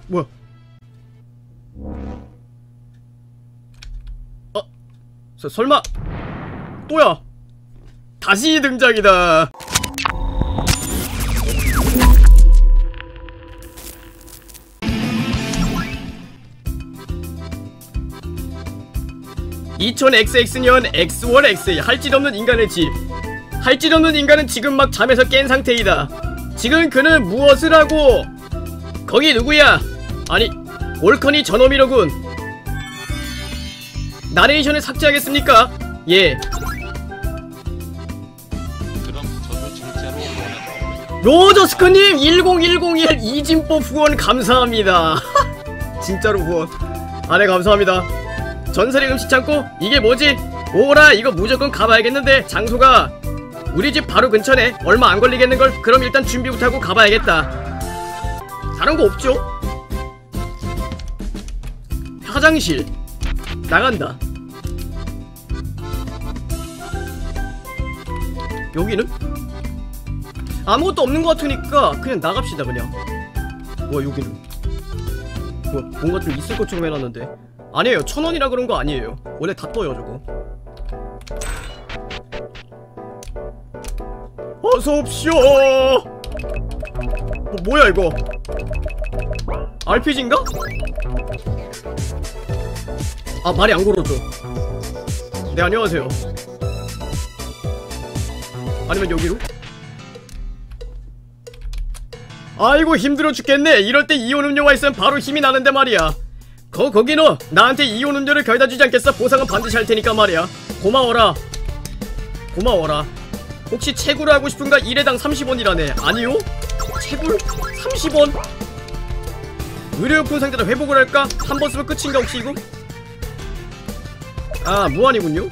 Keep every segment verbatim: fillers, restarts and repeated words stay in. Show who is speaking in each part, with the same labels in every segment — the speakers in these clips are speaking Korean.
Speaker 1: 뭐야? 어? 서, 설마 또야? 다시 등장이다. 이천 엑스엑스년 엑스 원 엑스에이 할짓없는 인간의 집. 할짓없는 인간은 지금 막 잠에서 깬 상태이다. 지금 그는 무엇을 하고? 거기 누구야? 아니 올컨이 저놈이로군. 나레이션을 삭제하겠습니까? 예.
Speaker 2: 그럼 저도 진짜로 원하는
Speaker 1: 로저스커님 일공일공일 이진법 후원 감사합니다. 진짜로 후원. 아 네 감사합니다. 전설의 음식 창고? 이게 뭐지? 오라 이거 무조건 가봐야겠는데. 장소가 우리 집 바로 근처네. 얼마 안 걸리겠는걸? 그럼 일단 준비부터 하고 가봐야겠다. 다른 거 없죠? 화장실 나간다. 여기는? 아무것도 없는 것 같으니까 그냥 나갑시다 그냥. 뭐야 여기는? 뭐 뭔가 좀 있을 것처럼 해놨는데. 아니에요. 천원이라 그런 거 아니에요. 원래 다 떠요 저거. 어서옵쇼. 뭐, 뭐야 이거? 알피지인가? 아 말이 안 걸어져. 네 안녕하세요. 아니면 여기로? 아이고 힘들어 죽겠네. 이럴 때 이온 음료가 있으면 바로 힘이 나는데 말이야. 거 거기 너 나한테 이온 음료를 겨에다 주지 않겠어? 보상은 반드시 할 테니까 말이야. 고마워라. 고마워라. 혹시 채굴을 하고 싶은가? 일 회당 삼십 원이라네. 아니요? 채굴? 삼십 원? 의료용품 상자를 회복을 할까? 한 번 쓰면 끝인가 혹시 이거? 아 무한이군요.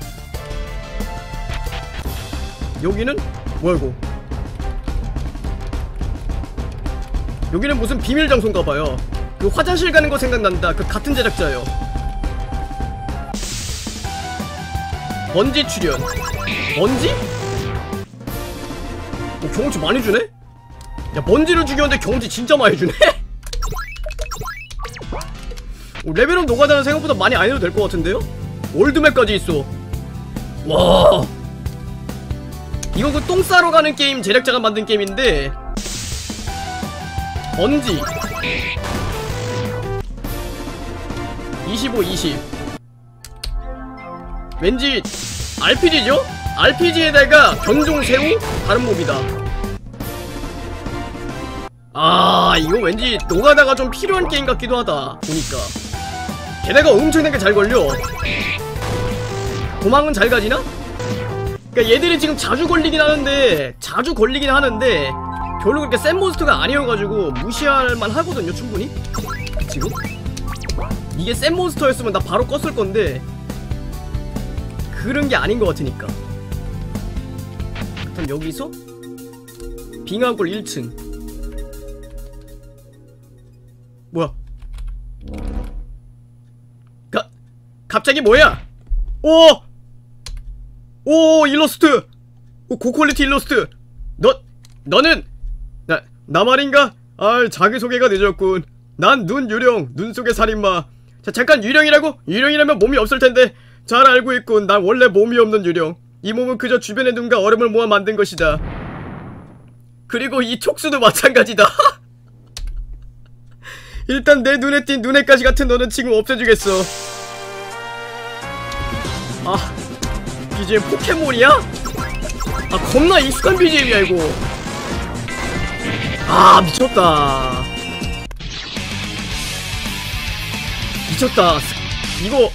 Speaker 1: 여기는? 뭐야 이거? 여기는 무슨 비밀 장소인가봐요. 그 화장실 가는 거 생각난다. 그 같은 제작자예요. 먼지 출연. 먼지? 어, 경험치 많이 주네? 야 먼지를 죽였는데 경험치 진짜 많이 주네? 어, 레벨업 노가다는 생각보다 많이 안 해도 될 것 같은데요? 올드맵까지 있어. 와 이거 그 똥 싸러 가는 게임 제작자가 만든 게임인데 먼지 이십오, 이십 왠지 알피지죠? 알피지에다가 견종새우? 다른 몹이다. 아 이거 왠지 노가다가 좀 필요한 게임 같기도 하다 보니까. 게다가 엄청나게 잘 걸려. 도망은 잘 가지나? 그니까 얘들이 지금 자주 걸리긴 하는데 자주 걸리긴 하는데 별로 그렇게 센 몬스터가 아니어가지고 무시할만 하거든요 충분히. 지금? 이게 센 몬스터였으면 나 바로 껐을 건데 그런 게 아닌 것 같으니까. 그럼 여기서 빙하골 일 층. 뭐야? 가, 갑자기 뭐야? 오! 오 일러스트! 오 고퀄리티 일러스트! 너, 너는 나, 나 말인가? 아 자기소개가 늦었군. 난 눈 유령, 눈 속의 살인마. 자 잠깐 유령이라고? 유령이라면 몸이 없을텐데. 잘 알고 있군. 난 원래 몸이 없는 유령. 이 몸은 그저 주변의 눈과 얼음을 모아 만든 것이다. 그리고 이 촉수도 마찬가지다. 일단 내 눈에 띈 눈에까지 같은 너는 지금 없애주겠어. 아 비지엠 포켓몬이야? 아 겁나 익숙한 비지엠이야 이거. 아 미쳤다. 미쳤다. 이거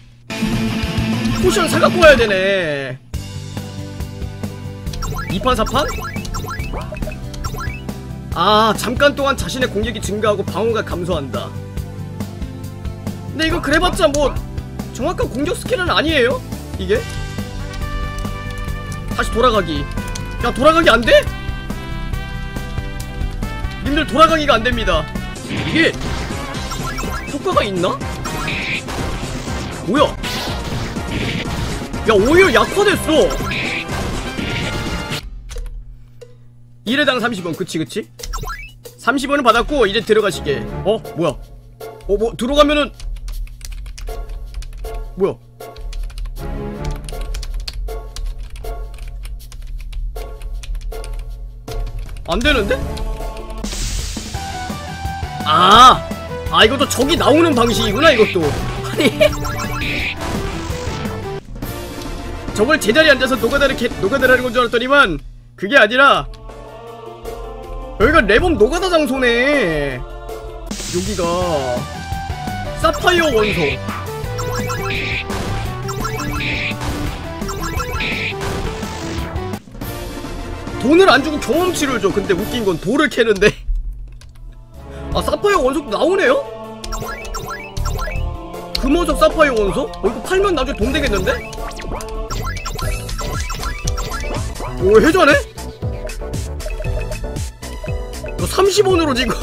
Speaker 1: 포션 사갖고 와야 되네. 이 판 사 판? 아 잠깐 동안 자신의 공격이 증가하고 방어가 감소한다. 근데 이거 그래봤자 뭐 정확한 공격 스킬은 아니에요? 이게? 다시 돌아가기. 야 돌아가기 안돼? 님들 돌아가기가 안됩니다. 이게 효과가 있나? 뭐야? 야 오히려 약화됐어. 일 회당 삼십 원 그치 그치? 삼십 원은 받았고 이제 들어가시게. 어? 뭐야? 어 뭐 들어가면은 뭐야? 안되는데? 아! 아 이것도 저기 나오는 방식이구나 이것도. 아니 저걸 제자리에 앉아서 노가다를 개, 노가다를 하는 건 줄 알았더니만 그게 아니라 여기가 레범 노가다 장소네. 여기가 사파이어 원소. 돈을 안 주고 경험치를 줘. 근데 웃긴 건 돌을 캐는데 아 사파이어 원소도 나오네요? 금호석 사파이어 원소? 어 이거 팔면 나중에 돈 되겠는데? 오 해자네? 너 삼십 원으로 지금?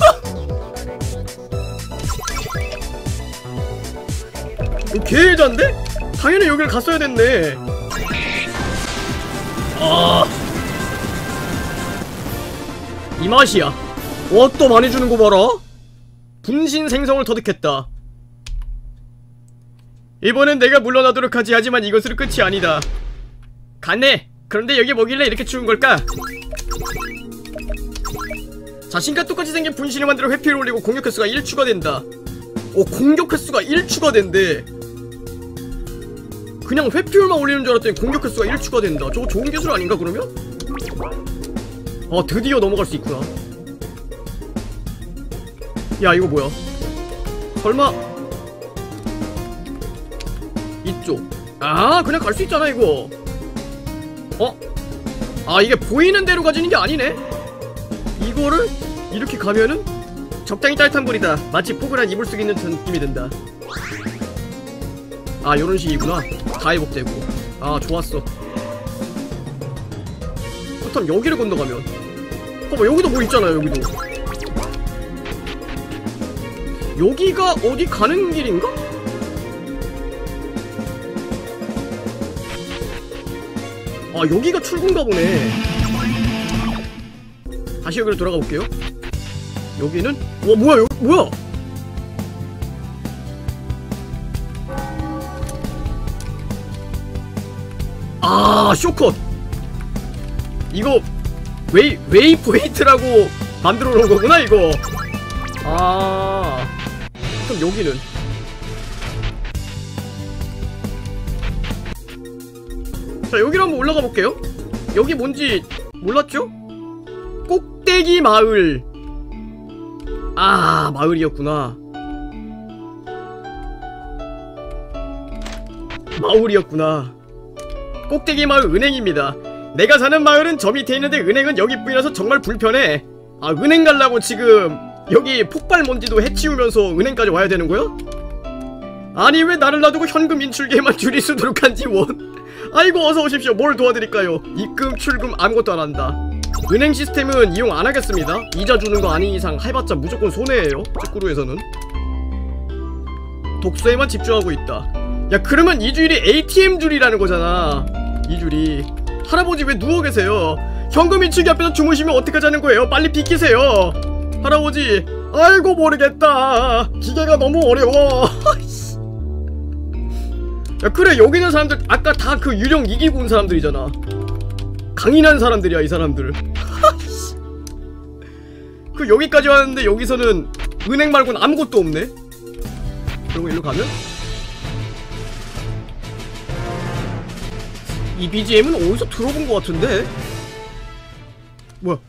Speaker 1: 어, 개해자인데? 당연히 여기를 갔어야 됐네. 아, 이 맛이야. 와, 또 많이 주는 거 봐라. 분신 생성을 터득했다. 이번엔 내가 물러나도록 하지. 하지만 이것으로 끝이 아니다. 갔네. 그런데 여기 뭐길래 이렇게 추운 걸까? 자신과 똑같이 생긴 분신을 만들어 회피를 올리고 공격 횟수가 일 추가된다. 오, 공격 횟수가 일 추가된대. 그냥 회피율만 올리는 줄 알았더니 공격 횟수가 일 추가된다. 저거 좋은 기술 아닌가 그러면? 아 드디어 넘어갈 수 있구나. 야 이거 뭐야? 설마 이쪽. 아 그냥 갈 수 있잖아 이거. 어? 아 이게 보이는 대로 가지는 게 아니네? 이거를 이렇게 가면은 적당히 따뜻한 물이다. 마치 포근한 이불 속에 있는 느낌이 든다. 아 요런 식이구나. 다 회복되고. 아 좋았어. 그렇다면 여기를 건너가면 봐봐 여기도 뭐 있잖아요. 여기도 여기가 어디 가는 길인가? 아 여기가 출구인가 보네. 다시 여기로 돌아가 볼게요. 여기는 와 뭐야 여기 뭐야? 아 쇼컷. 이거 웨이 웨이포인트라고 만들어 놓은 거구나 이거. 아 그럼 여기는 자 여기로 한번 올라가 볼게요. 여기 뭔지 몰랐죠? 꼭대기 마을. 아 마을이었구나. 마을이었구나. 꼭대기 마을 은행입니다. 내가 사는 마을은 저 밑에 있는데 은행은 여기뿐이라서 정말 불편해. 아 은행 가려고 지금 여기 폭발 먼지도 해치우면서 은행까지 와야 되는 거야? 아니 왜 나를 놔두고 현금 인출기에만 줄이 서도록 한지 원. 아이고 어서 오십시오. 뭘 도와드릴까요? 입금 출금 아무것도 안 한다. 은행 시스템은 이용 안 하겠습니다. 이자 주는 거 아닌 이상 해봤자 무조건 손해예요. 쭈꾸루에서는 독서에만 집중하고 있다. 야 그러면 이 줄이 에이티엠 줄이라는 거잖아. 이 줄이. 할아버지 왜 누워 계세요? 현금 인출기 앞에서 주무시면 어떡하자는 거예요? 빨리 비키세요. 할아버지. 아이고 모르겠다. 기계가 너무 어려워. 야 그래 여기 있는 사람들 아까 다 그 유령 이기고 온 사람들이잖아. 강인한 사람들이야 이 사람들. 그 여기까지 왔는데 여기서는 은행 말고는 아무것도 없네. 그리고 일로 가면 이 비지엠은 어디서 들어본 것 같은데? 뭐야?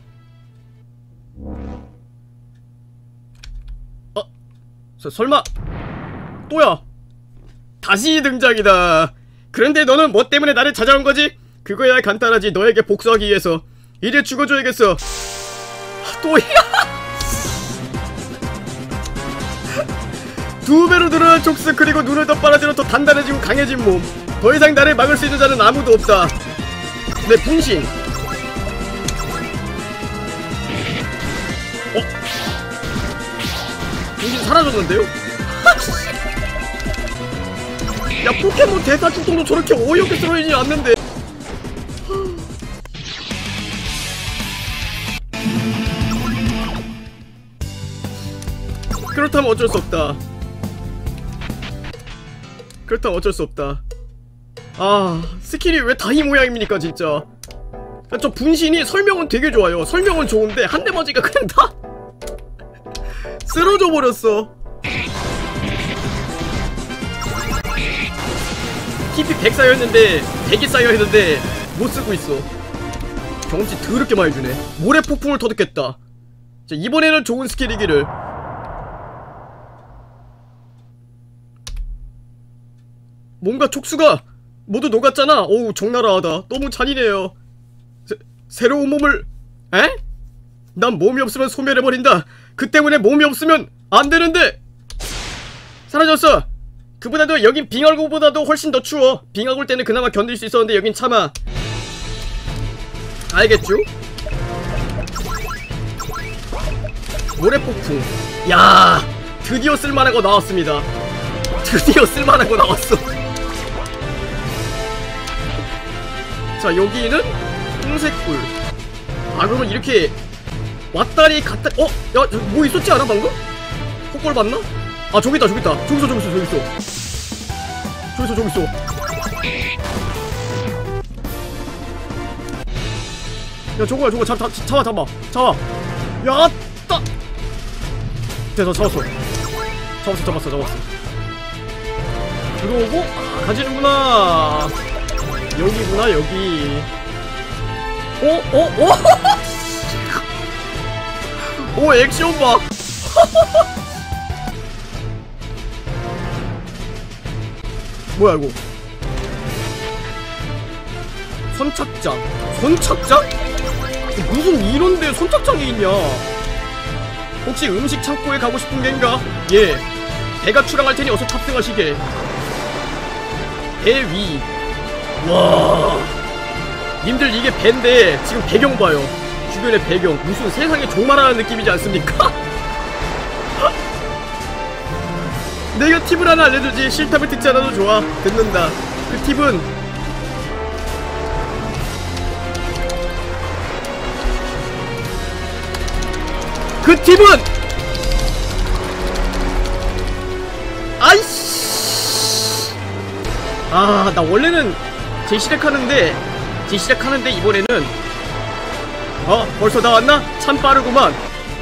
Speaker 1: 어? 서, 설마 또야? 다시 등장이다. 그런데 너는 뭐 때문에 나를 찾아온 거지? 그거야 간단하지. 너에게 복수하기 위해서. 이제 죽어줘야겠어. 또야? 두 배로 늘어난 촉수 그리고 눈을 더 빨아들여 더 단단해지고 강해진 몸. 더 이상 나를 막을 수 있는 자는 아무도 없다. 내 분신. 어? 분신 사라졌는데요? 야 포켓몬 대사 출동도 저렇게 어이없게 쓰러지지 않는데. 그렇다면 어쩔 수 없다. 그렇다면 어쩔 수 없다. 아, 스킬이 왜 다 이 모양입니까 진짜. 저 분신이 설명은 되게 좋아요. 설명은 좋은데 한 대 맞으니까 그냥 다 쓰러져 버렸어. 티피 백 쌓여있는데 백이 쌓여있는데 못쓰고 있어. 경험치 더럽게 많이 주네. 모래 폭풍을 터득했다. 자, 이번에는 좋은 스킬이기를. 뭔가 촉수가 모두 녹았잖아. 어우 적나라하다. 너무 잔인해요. 새, 새로운 몸을... 에? 난 몸이 없으면 소멸해버린다. 그 때문에 몸이 없으면 안되는데. 사라졌어. 그보다도 여긴 빙하골보다도 훨씬 더 추워. 빙하골 때는 그나마 견딜 수 있었는데 여긴 참아. 알겠죠? 모래폭풍. 야, 드디어 쓸만한 거 나왔습니다. 드디어 쓸만한 거 나왔어. 자, 여기는 홍색불. 아, 그러면 이렇게 왔다리 갔다. 어? 야, 뭐 있었지 않아 방금? 헛골 봤나? 아, 저기 있다, 저기 있다. 저기 있어, 저기 있어, 저기 있어. 저기 있어, 저기 있어. 야, 저거야, 저거. 잡, 잡, 잡아, 잡아. 잡아. 야, 따! 됐어, 잡았어. 잡았어, 잡았어, 잡았어. 들어오고, 아, 가지는구나. 여기구나, 여기. 어? 어? 어? 오, 액션 봐. 뭐야 이거? 선착장. 선착장? 무슨 이런데 선착장이 있냐? 혹시 음식 창고에 가고 싶은 겐가? 예. 배가 출항할 테니 어서 탑승하시게. 배 위. 와. 님들 이게 배인데 지금 배경 봐요. 주변의 배경. 무슨 세상에 종말하는 느낌이지 않습니까? 내가 팁을 하나 알려주지. 싫다면 듣지 않아도 좋아. 듣는다. 그 팁은 그 팁은 아이씨. 아, 나 원래는 재시작하는데 재시작하는데 이번에는 어? 벌써 나왔나? 참 빠르구만.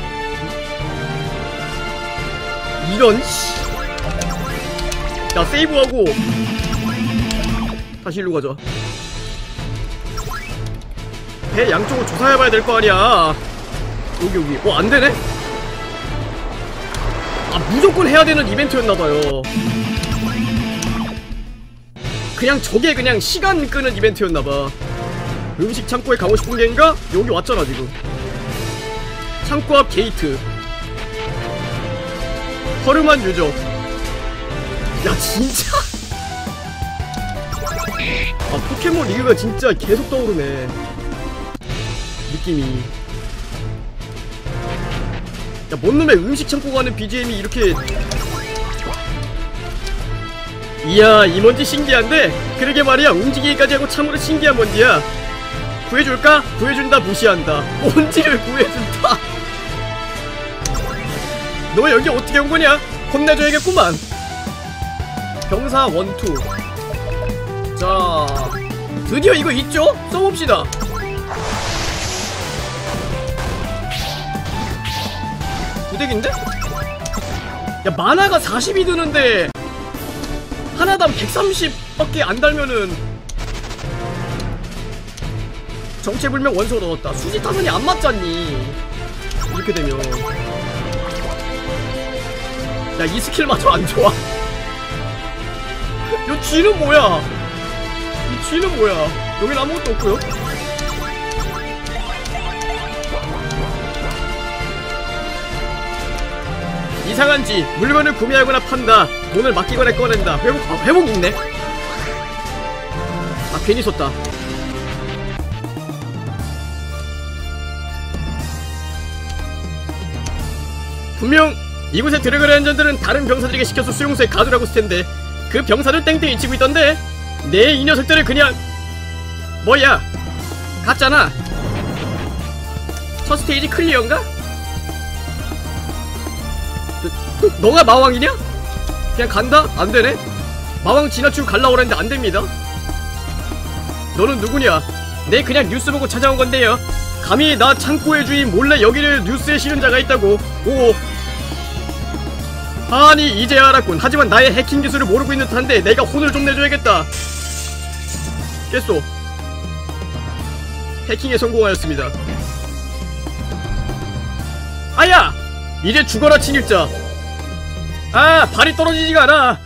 Speaker 1: 이런 씨. 야, 세이브하고 다시 일로 가자. 배 양쪽을 조사해봐야 될 거 아니야. 여기 여기. 어, 안되네? 아, 무조건 해야 되는 이벤트였나봐요. 그냥 저게 그냥 시간 끄는 이벤트였나봐. 음식 창고에 가고 싶은 겐가? 여기 왔잖아 지금. 창고 앞 게이트. 허름한 유적. 야, 진짜? 아, 포켓몬 리그가 진짜 계속 떠오르네 느낌이. 야, 뭔 놈의 음식 창고 가는 비지엠이 이렇게. 이야, 이 먼지 신기한데? 그러게 말이야, 움직이기까지 하고 참으로 신기한 먼지야. 구해줄까? 구해준다. 무시한다. 먼지를 구해준다. 너 여기 어떻게 온 거냐? 혼내줘야겠구만. 병사 원투. 자, 드디어 이거 있죠? 써봅시다. 구덱인데? 야, 만화가 사십이 드는데 하나당 백삼십 밖에 안 달면은 정체불명 원소 넣었다. 수지 타선이 안 맞잖니 이렇게 되면. 야, 이 스킬마저 안 좋아. 이 쥐는 뭐야? 이 쥐는 뭐야? 여긴 아무것도 없고요. 이상한지 물건을 구매하거나 판다. 돈을 맡기거나 꺼낸다. 회복, 아, 회복 있네. 아, 괜히 썼다. 분명 이곳에 들어가려 한 자들은 다른 병사들에게 시켜서 수용소에 가두라고 했을텐데 그 병사들 땡땡이 치고 있던데. 내 이 녀석들을 그냥. 뭐야, 갔잖아. 첫 스테이지 클리어인가? 너가 마왕이냐? 그냥 간다? 안되네? 마왕 지나치고 갈라 그랬는데 안됩니다. 너는 누구냐? 내 그냥 뉴스 보고 찾아온건데요. 감히 나 창고의 주인 몰래 여기를 뉴스에 실은 자가 있다고. 오. 아니 이제야 알았군. 하지만 나의 해킹 기술을 모르고 있는 듯한데 내가 혼을 좀 내줘야겠다. 깼소. 해킹에 성공하였습니다. 아야! 이제 죽어라 침입자. 아 발이 떨어지지가 않아.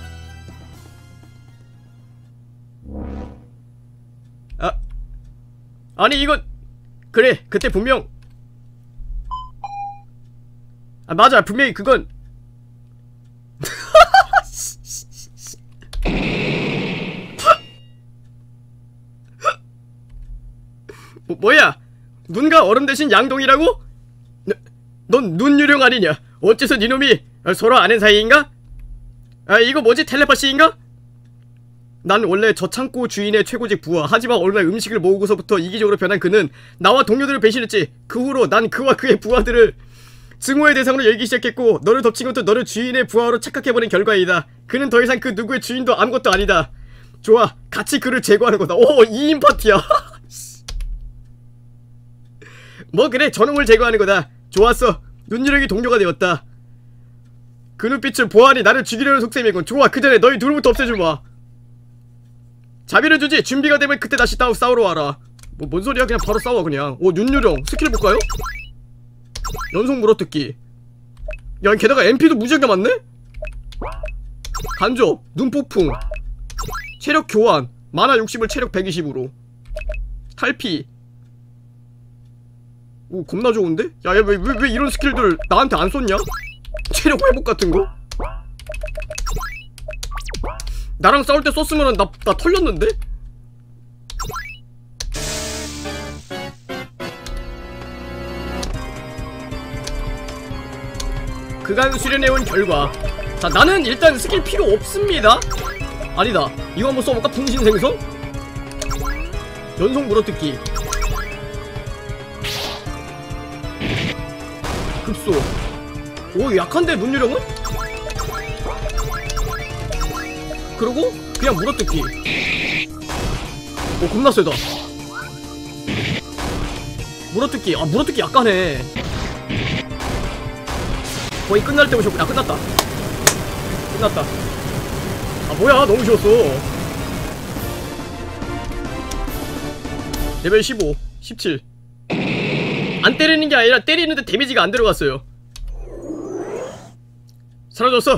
Speaker 1: 아 아니 이건 그래 그때 분명 아 맞아 분명히 그건 뭐, 뭐야 눈과 얼음 대신 양동이라고? 넌 눈유령 아니냐? 어째서 니놈이 서로 아는 사이인가? 아 이거 뭐지 텔레파시인가? 난 원래 저 창고 주인의 최고직 부하. 하지만 어느 날 음식을 모으고서부터 이기적으로 변한 그는 나와 동료들을 배신했지. 그 후로 난 그와 그의 부하들을 증오의 대상으로 여기기 시작했고 너를 덮친 것도 너를 주인의 부하로 착각해버린 결과이다. 그는 더 이상 그 누구의 주인도 아무것도 아니다. 좋아 같이 그를 제거하는 거다. 오 이인 파티야. 뭐 그래 저놈을 제거하는 거다. 좋았어 눈유령이 동료가 되었다. 그 눈빛은 보안이 나를 죽이려는 속셈이군. 좋아 그 전에 너희 둘부터 없애주마. 자비를 주지. 준비가 되면 그때 다시 싸우, 싸우러 와라. 뭐 뭔 소리야 그냥 바로 싸워 그냥. 오 윤유령 스킬 볼까요? 연속 물어뜯기. 야 게다가 엠피도 무지하게 많네? 간접 눈폭풍 체력 교환 만화 육십을 체력 백이십으로 탈피. 오 겁나 좋은데? 야야 왜 왜 왜 이런 스킬들 나한테 안 썼냐? 체력 회복 같은거? 나랑 싸울 때 썼으면은 나, 나 털렸는데? 그간 수련해온 결과 자 나는 일단 스킬 필요 없습니다. 아니다 이거 한번 써볼까? 분신생성? 연속 물어뜯기 급소. 오 약한데 눈유령은? 그리고 그냥 물어뜯기. 오 겁나 세다. 물어뜯기. 아 물어뜯기 약하네. 거의 끝날 때 오셨구나. 아, 끝났다 끝났다. 아 뭐야 너무 쉬웠어. 레벨 십오 십칠. 안 때리는 게 아니라 때리는데 데미지가 안 들어갔어요. 사라졌어.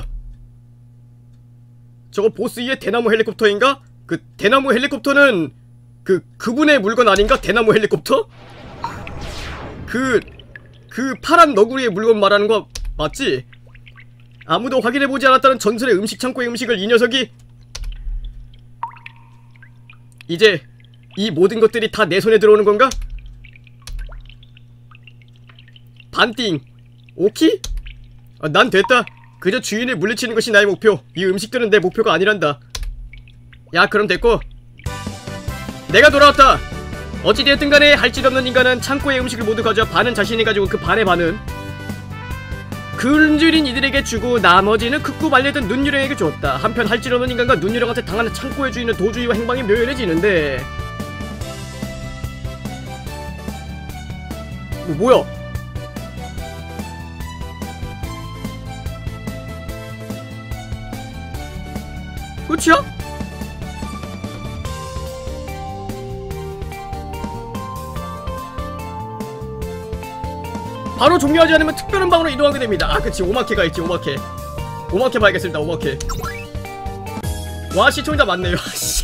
Speaker 1: 저거 보스의 대나무 헬리콥터인가? 그 대나무 헬리콥터는 그 그분의 물건 아닌가? 대나무 헬리콥터? 그 그 파란 너구리의 물건 말하는 거 맞지? 아무도 확인해보지 않았다는 전설의 음식 창고의 음식을 이 녀석이 이제 이 모든 것들이 다 내 손에 들어오는 건가? 반띵 오키? 아, 난 됐다. 그저 주인을 물리치는 것이 나의 목표. 이 음식들은 내 목표가 아니란다. 야 그럼 됐고 내가 돌아왔다. 어찌되었든 간에 할 짓 없는 인간은 창고의 음식을 모두 가져와 반은 자신이 가지고 그 반의 반은 굶주린 이들에게 주고 나머지는 극구 말려든 눈유령에게 주었다. 한편 할 짓 없는 인간과 눈유령한테 당하는 창고의 주인은 도주의와 행방이 묘연해지는데 뭐, 뭐야 끝이야? 바로 종료하지 않으면 특별한 방으로 이동하게 됩니다. 아 그치 오마케가 있지. 오마케 오마케 봐야겠습니다. 오마케. 와 시청자 많네요.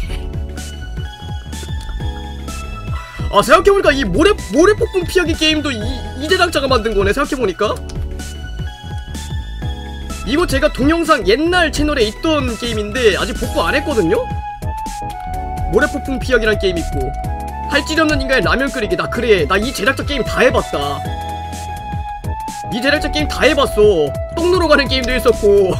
Speaker 1: 아 생각해보니까 이 모래 모래 폭풍 피하기 게임도 이, 이 제작자가 만든거네. 생각해보니까 이거 제가 동영상 옛날 채널에 있던 게임인데 아직 복구 안했거든요? 모래폭풍 피하기란 게임 있고 할 짓 없는 인간의 라면 끓이기. 나 그래 나 이 제작자 게임 다 해봤다. 이 제작자 게임 다 해봤어. 똥 누러 가는 게임도 있었고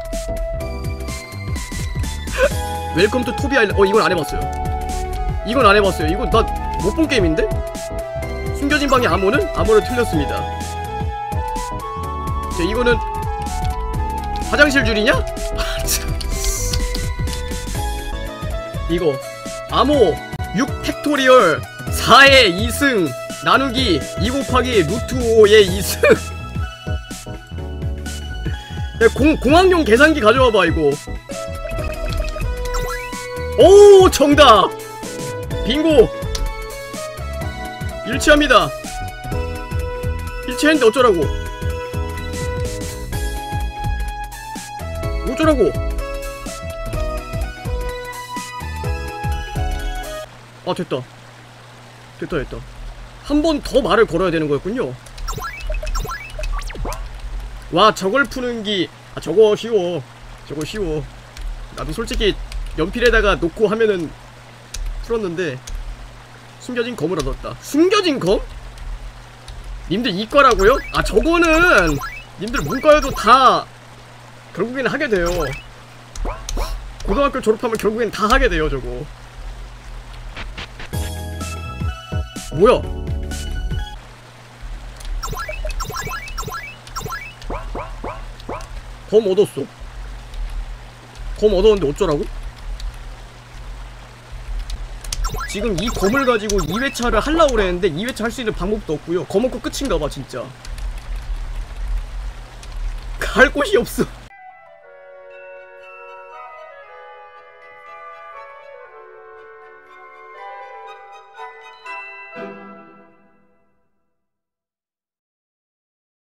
Speaker 1: 웰컴 투 토비 아일랜드. 어 이건 안해봤어요. 이건 안해봤어요. 이건 나 못 본 게임인데? 숨겨진 방의 암호는? 암호를 틀렸습니다. 자 이거는 화장실 줄이냐? 아, 참. 이거 암호 육 팩토리얼 사의 이승 나누기 이 곱하기 루트 오의 이승. 야, 공, 공학용 계산기 가져와봐 이거. 오 정답! 빙고! 일치합니다. 일치했는데 어쩌라고. 어쩌라고. 아 됐다 됐다 됐다. 한 번 더 말을 걸어야 되는 거였군요. 와 저걸 푸는기. 아 저거 쉬워. 저거 쉬워. 나도 솔직히 연필에다가 놓고 하면은 풀었는데. 숨겨진 검을 얻었다. 숨겨진 검? 님들 이과라고요? 아 저거는 님들 문과여도 다 결국에는 하게 돼요. 고등학교 졸업하면 결국엔 다 하게 돼요 저거. 뭐야? 검 얻었어. 검 얻었는데 어쩌라고? 지금 이 검을 가지고 이 회차를 하려고 그랬는데 이 회차 할 수 있는 방법도 없고요. 검 얻고 끝인가봐 진짜. 갈 곳이 없어.